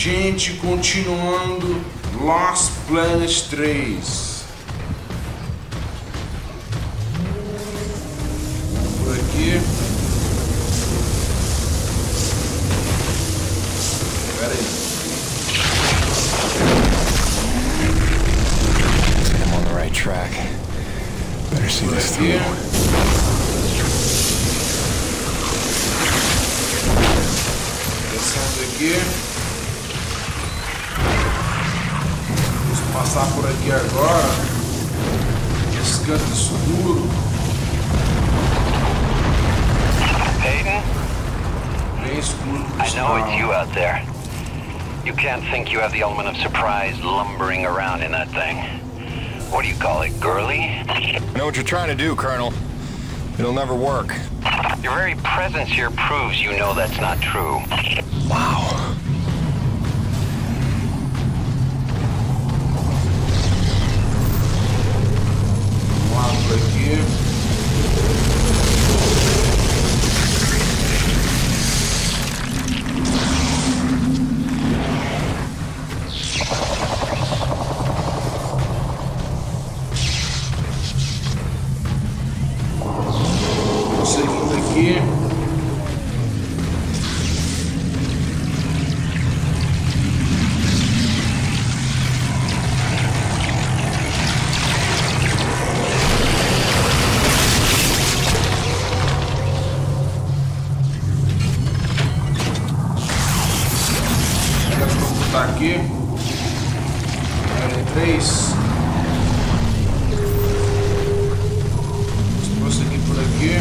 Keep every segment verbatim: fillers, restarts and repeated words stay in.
Gente, continuando Lost Planet três. Por aqui. Espera aí. I'm on the right track. Better see Por this aqui. through. Descendo aqui. Vamos passar por aqui agora. Esse canto escuro. Hayden? Bem escuro. por I know it's sinal. you out there. You can't think you have the element of surprise lumbering around in that thing. What do you call it, girly? I know what you're trying to do, Colonel. It'll never work. Your very presence here proves you know that's not true. Wow. Vamos lá por aqui. Seguindo aqui. Tá aqui. L três. Vamos prosseguir por aqui.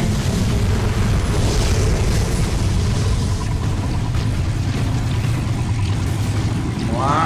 Vamos lá.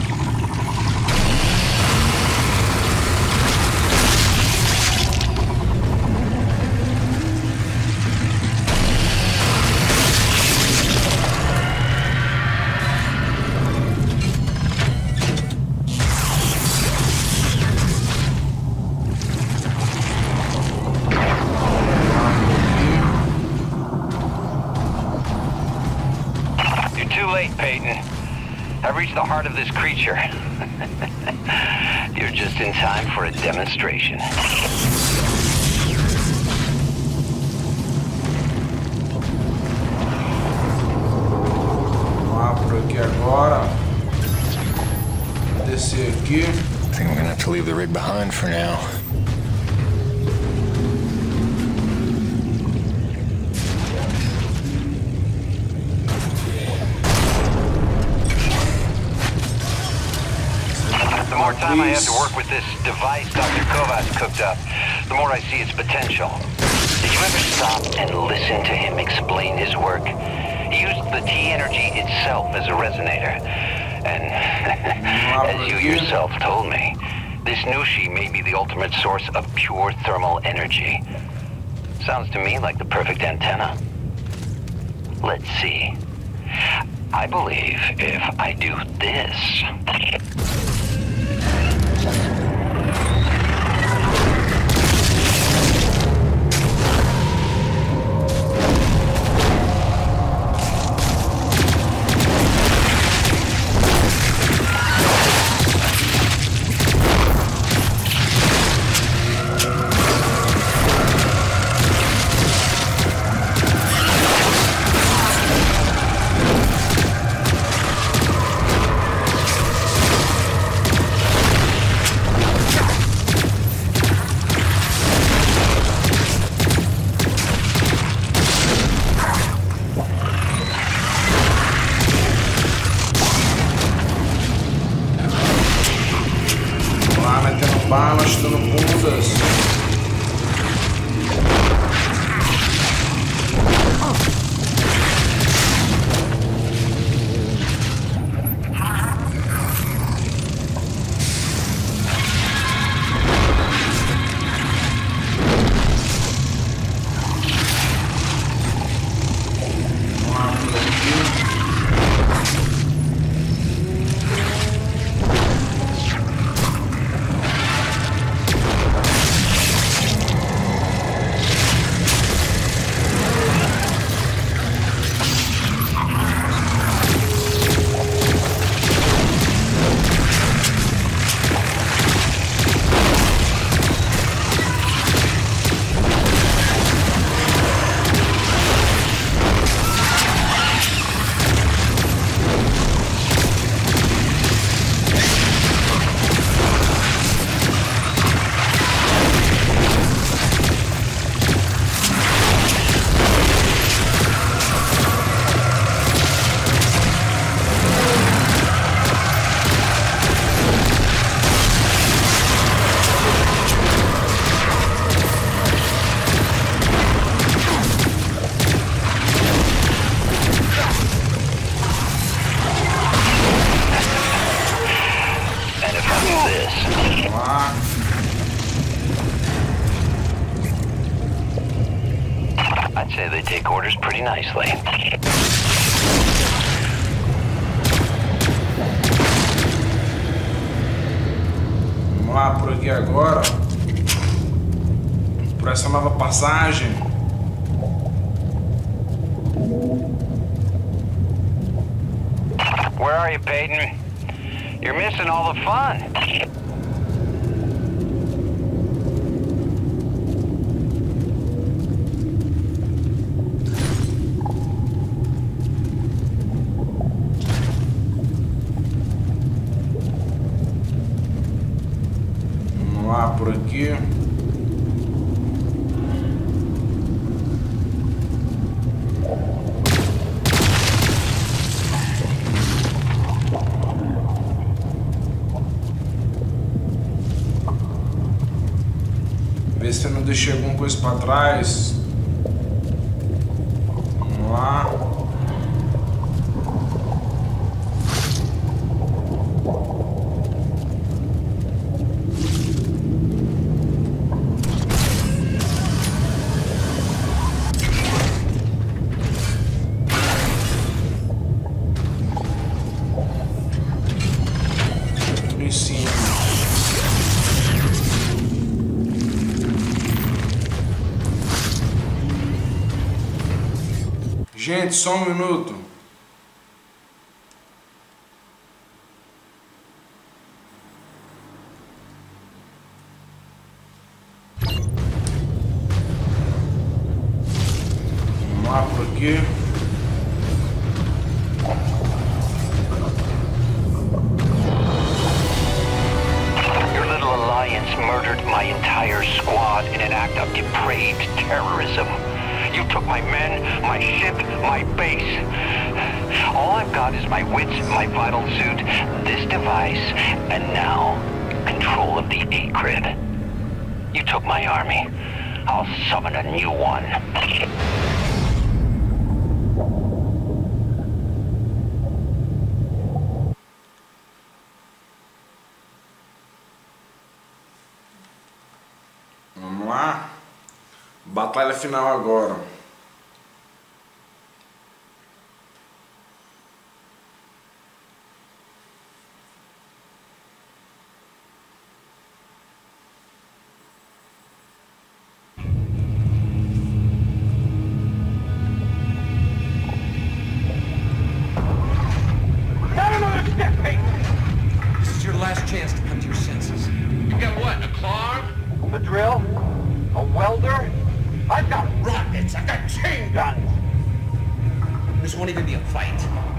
You're too late, Peyton. I've reached the heart of this creature. You're just in time for a demonstration. Vamos lá por aqui agora. Vou descer aqui. I think we're gonna have to leave the rig behind for now. The more time I have to work with this device Doctor Kovas cooked up, the more I see its potential. Did you ever stop and listen to him explain his work? He used the T-energy itself as a resonator. And as you yourself told me, this Nushi may be the ultimate source of pure thermal energy. Sounds to me like the perfect antenna. Let's see. I believe if I do this... balas, dando bundas. lá. I'd say they take orders pretty nicely. Vamos lá por aqui agora. Por essa nova passagem. Where are you, Peyton? You're missing all the fun. Vamos lá por aqui. Ver se eu não deixei alguma coisa pra trás. Vamos lá. Tudo em cima. Gente, só um minuto. Vamos lá por aqui. Your little alliance murdered my entire squad in an act of depraved terrorism. You took my men, my ship, my base. All I've got is my wits, my vital suit, this device, and now, control of the Acrid. You took my army. I'll summon a new one. Vamos lá. Batalha final agora. Not another step, Peyton! This is your last chance to come to your senses. You got what, a claw? A drill? A welder? I've got rockets, I've got chain guns! This won't even be a fight.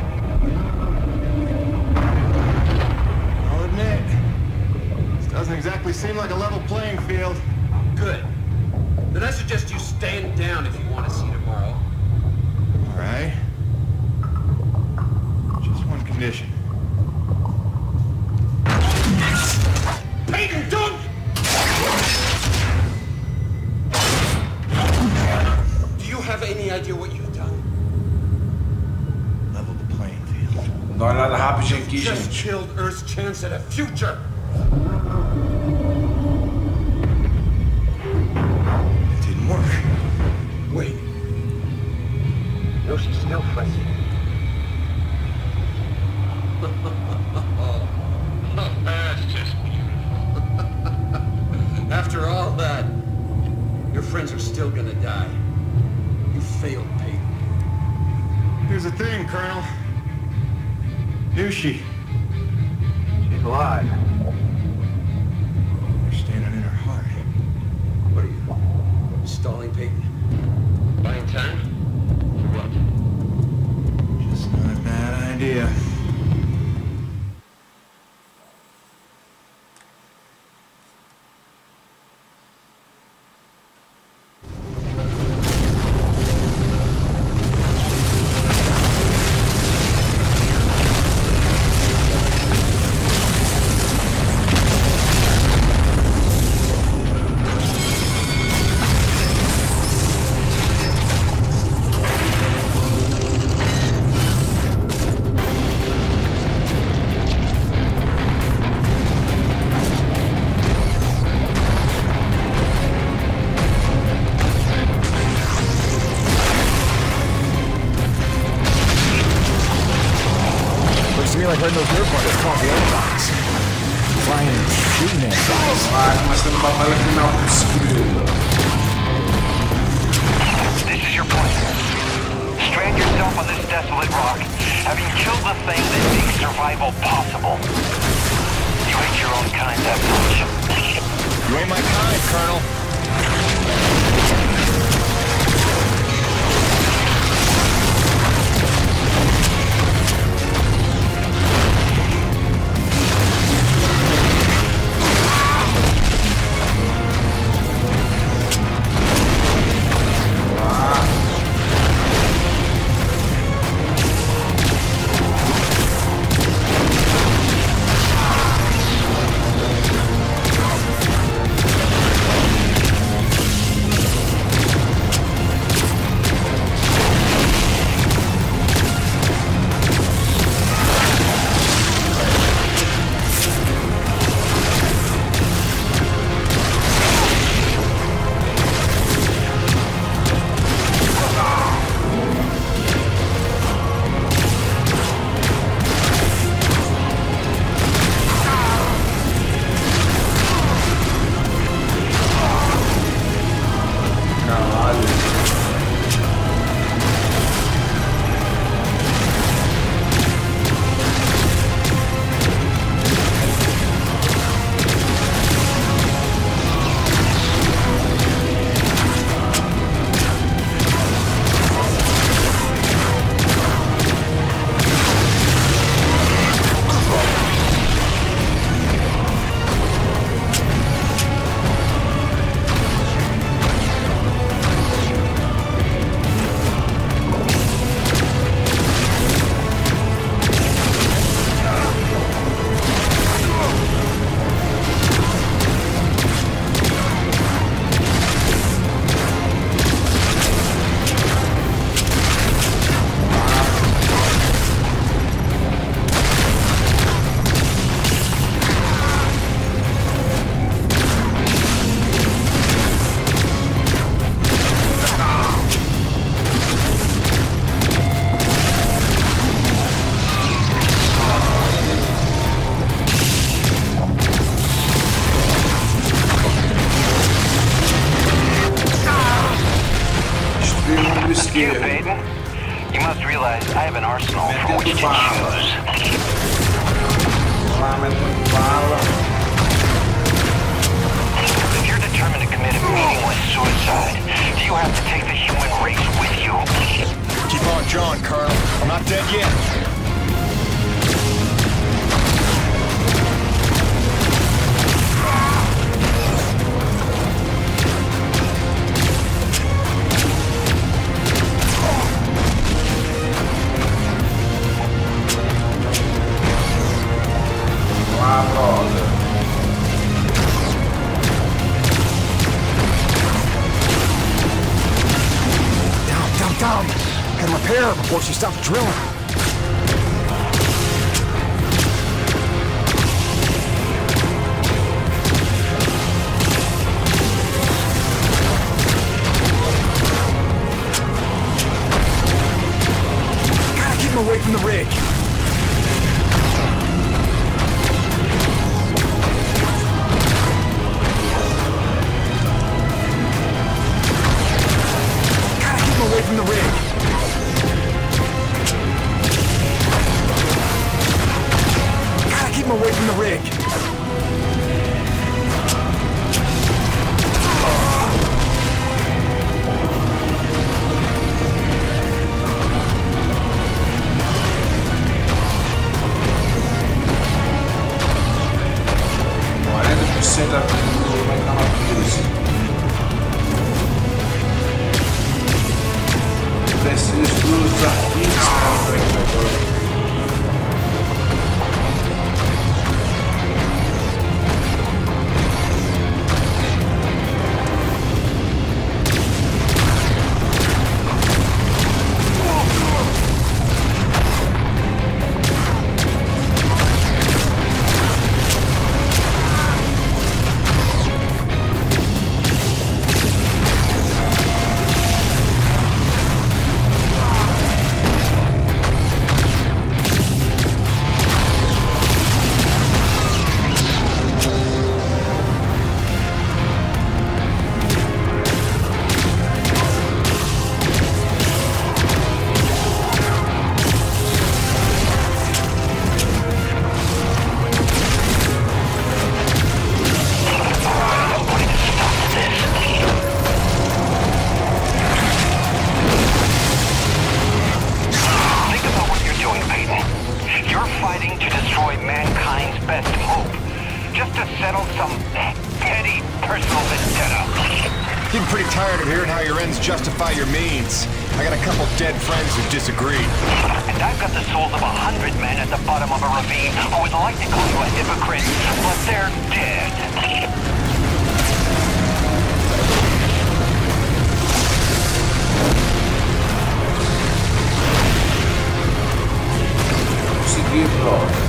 I'll admit, this doesn't exactly seem like a level playing field. Good. Then I suggest you stand down if you want to see tomorrow. All right. Just one condition. Peyton, don't! Do you have any idea what you've done? Level the playing field. Dá uma olhada rápida aqui, Just gente. killed Earth's chance at a future. It didn't work. Wait. No, she's still fuzzy. That's just beautiful. After all that, your friends are still gonna die. You failed, Peyton. Here's the thing, Colonel. Is she? She's alive. You're standing in her heart. What are you, stalling Peyton? Buying time? Or what? Just not a bad idea. Spreading those nerve bars across the airbox. Flying and shooting at guys. Vai, começando a batalha final possível. This is your plan. Strand yourself on this desolate rock, having killed the thing that makes survival possible. You hate your own kind that much. You ain't my kind, Colonel. You, Baden. You must realize I have an arsenal from which to choose. If you're determined to commit a meaningless suicide, do you have to take the human race with you? Keep on John, Colonel. I'm not dead yet. And repair her before she stops drilling. Gotta keep him away from the rig. Gotta keep him away from the rig. Keep him away from the rig. quarenta por cento da pintura vai estar na pista. Preciso dos arquivos para o best hope. Just to settle some petty personal vendetta. Getting pretty tired of hearing how your ends justify your means. I got a couple dead friends who disagree. And I've got the souls of a hundred men at the bottom of a ravine who would like to call you a hypocrite, but they're dead. Consegui, bro.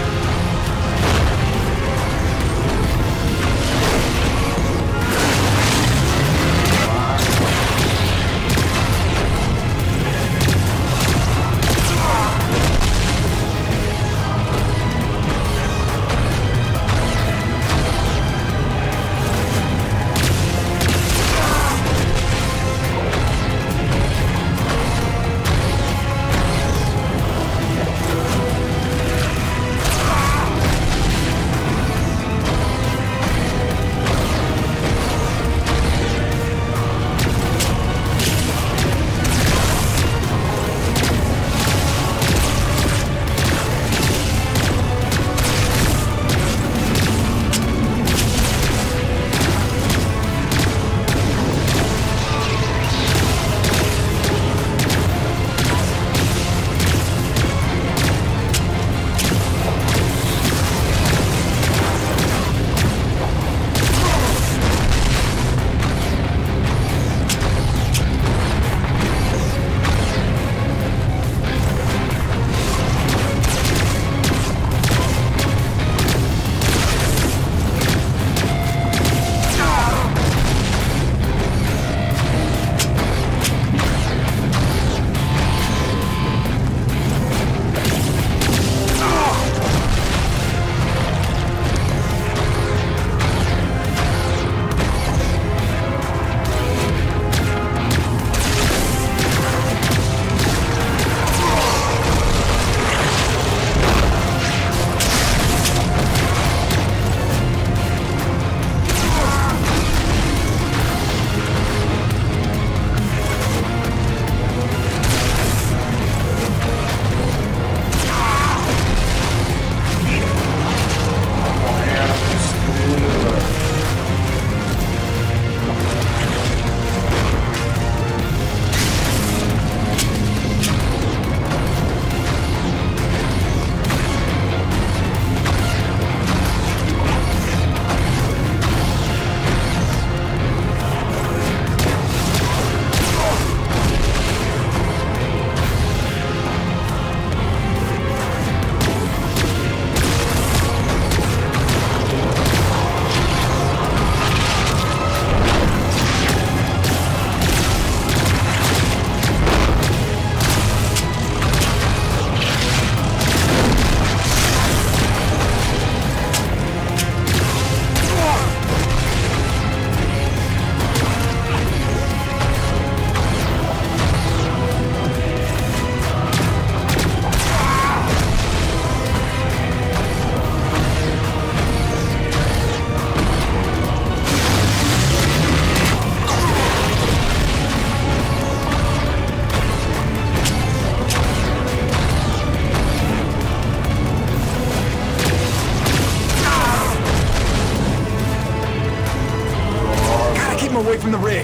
Away from the rig.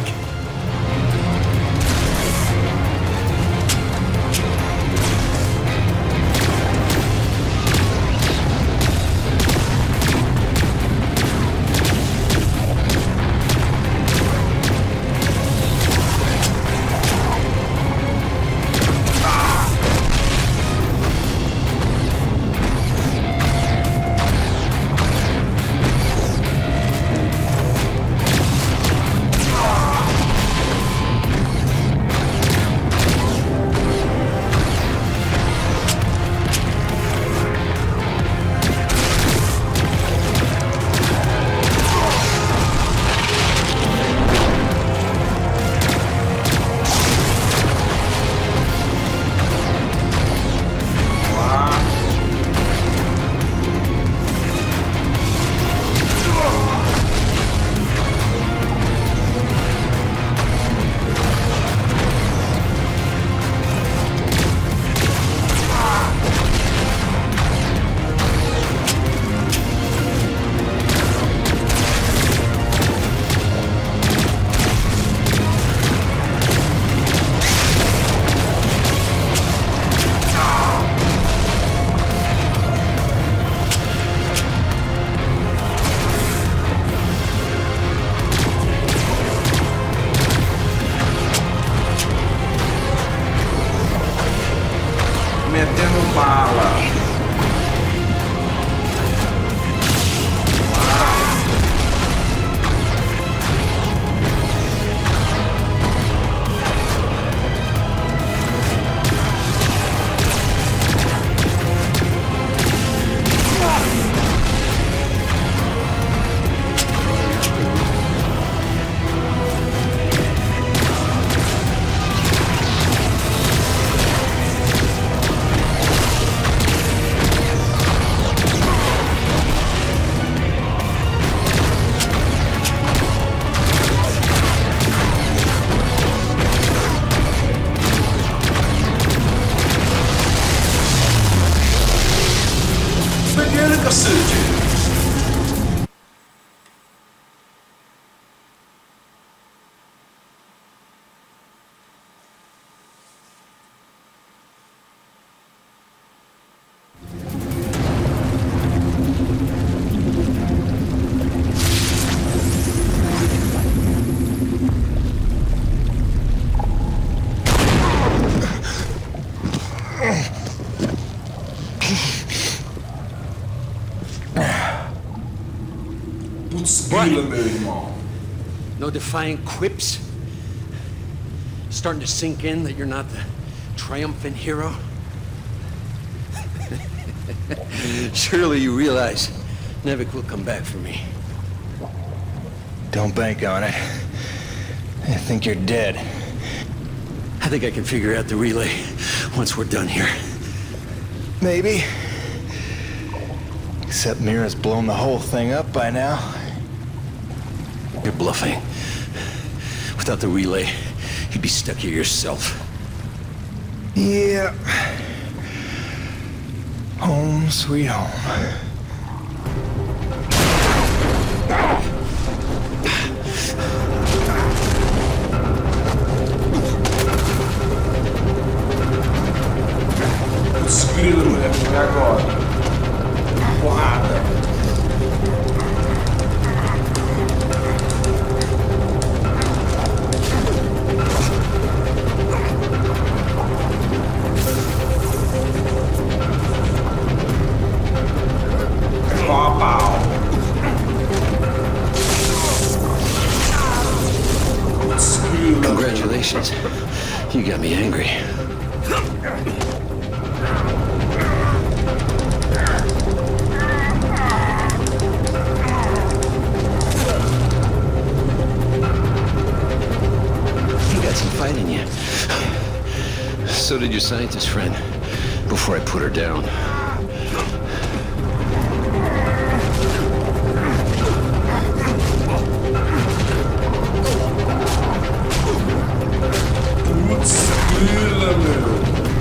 Ah! cacete! Putz, grila, meu irmão. No defying quips? Starting to sink in that you're not the triumphant hero? Surely you realize Nevik will come back for me. Don't bank on it. I think you're dead. I think I can figure out the relay once we're done here. Maybe. Except Mira's blown the whole thing up by now. You're bluffing. Without the relay, you'd be stuck here yourself. Yeah. Home sweet home. Putz, grila, mulher. E agora? Porrada. Pau, pau. Putz, grila. Congratulations. You got me angry. You got some fight in you. So did your scientist friend, before I put her down. Putz, grila, meu.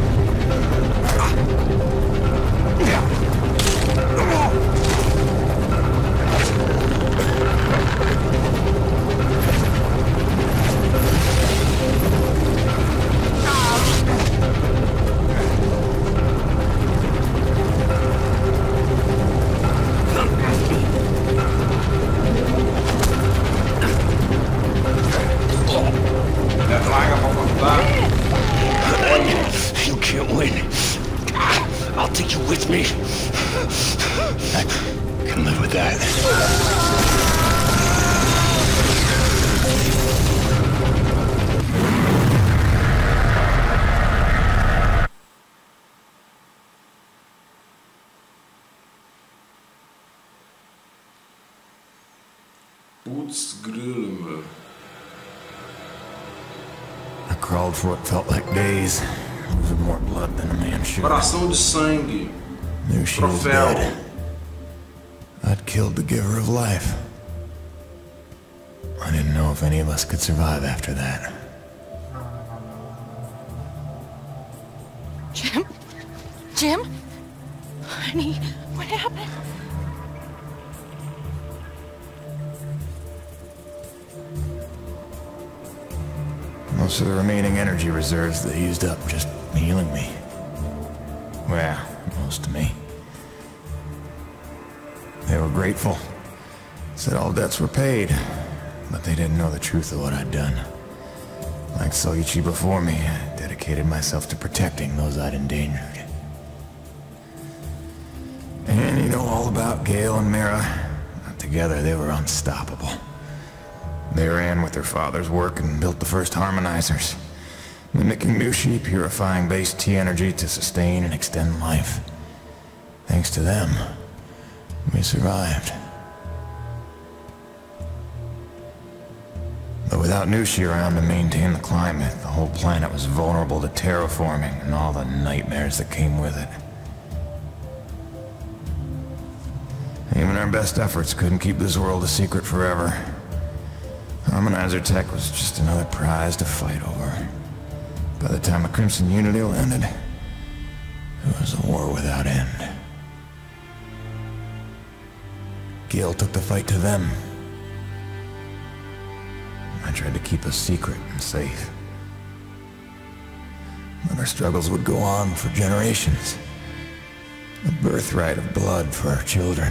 É vaga pra cortar. You can't win. I'll take you with me. I can live with that. Putz, grila, meu. I crawled for what felt like days, losing more blood than a man should. Coração de sangue. Knew she was Troféu. dead. I'd killed the giver of life. I didn't know if any of us could survive after that. Jim? Jim? Honey, what happened? Most of the remaining energy reserves they used up just healing me. Well, most of me. They were grateful. Said all debts were paid, but they didn't know the truth of what I'd done. Like Soichi before me, I dedicated myself to protecting those I'd endangered. And you know all about Gale and Mira. Together they were unstoppable. They ran with their father's work and built the first harmonizers, mimicking Nushi, purifying base T energy to sustain and extend life. Thanks to them, we survived. But without Nushi around to maintain the climate, the whole planet was vulnerable to terraforming and all the nightmares that came with it. Even our best efforts couldn't keep this world a secret forever. Harmonizer tech was just another prize to fight over. By the time the Crimson Unity landed, it was a war without end. Gale took the fight to them. I tried to keep us secret and safe. But our struggles would go on for generations. A birthright of blood for our children.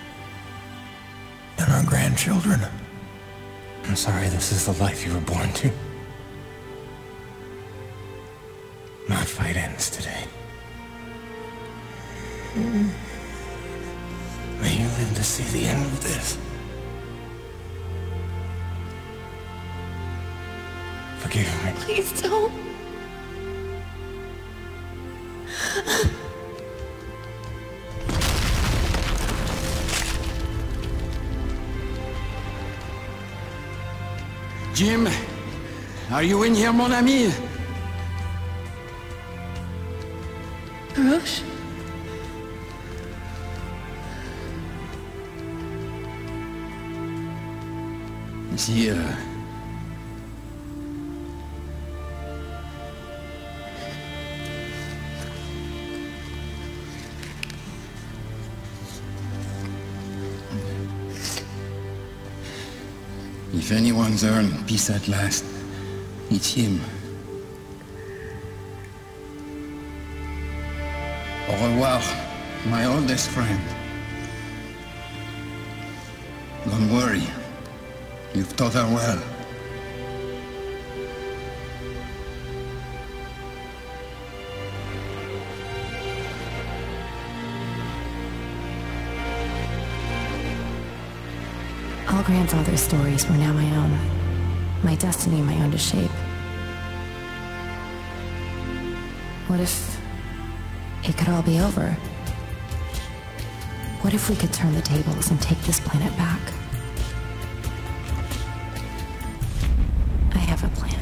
And our grandchildren. I'm sorry this is the life you were born to. My fight ends today. May you live to see the end of this. Forgive me. Please don't. Jim, are you in here, mon ami? Roche? Here. If anyone's earned peace at last, it's him. Au revoir, my oldest friend. Don't worry. You've taught her well. All grandfather's stories were now my own. My destiny my own to shape. What if it could all be over? What if we could turn the tables and take this planet back? I have a plan.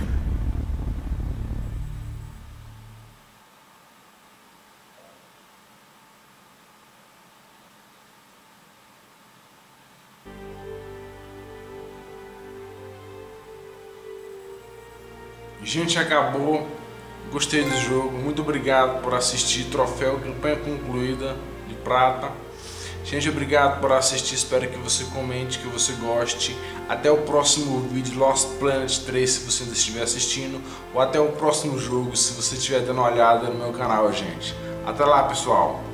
Gente, acabou. Gostei do jogo. Muito obrigado por assistir. Troféu, campanha concluída de prata. Gente, obrigado por assistir. Espero que você comente, que você goste. Até o próximo vídeo, Lost Planet três, se você ainda estiver assistindo. Ou até o próximo jogo, se você estiver dando uma olhada no meu canal, gente. Até lá, pessoal.